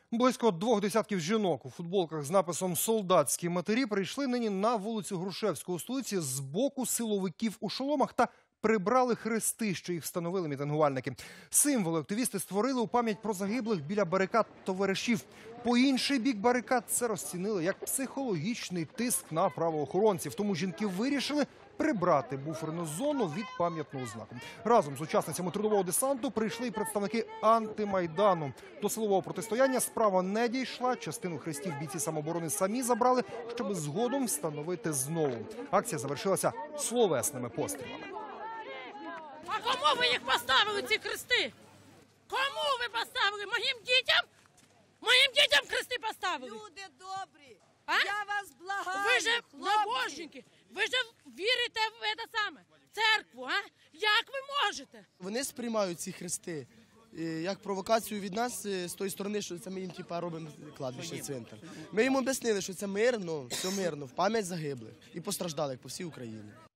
Близько 2 десятків жінок у футболках з написом «Солдатські матері» прийшли нині на вулицю Грушевського у столиці з боку силовиків у шоломах та прибрали хрести, що їх встановили мітингувальники. Символи активісти створили у пам'ять про загиблих біля барикад товаришів. По інший бік барикад це розцінили як психологічний тиск на правоохоронців. Тому жінки вирішили прибрати буферну зону від пам'ятного знаку. Разом з учасницями трудового десанту прийшли й представники антимайдану. До силового протистояння справа не дійшла. Частину хрестів бійці самооборони самі забрали, щоб згодом встановити знову. Акція завершилася словесними пострілами. А кому ви їх поставили, ці хрести? Кому ви поставили? Моїм дітям? Моїм дітям хрести поставили. Люди добрі, А? я вас благаю, Ви же хлопці. набожники, ви ж вірите в це саме, церкву, а? Як ви можете? Вони сприймають ці хрести як провокацію від нас з тої сторони, що це ми їм робимо кладбище, цвинтар. Ми їм об'яснили, що це мирно, все мирно, в пам'ять загиблих і постраждалих по всій Україні.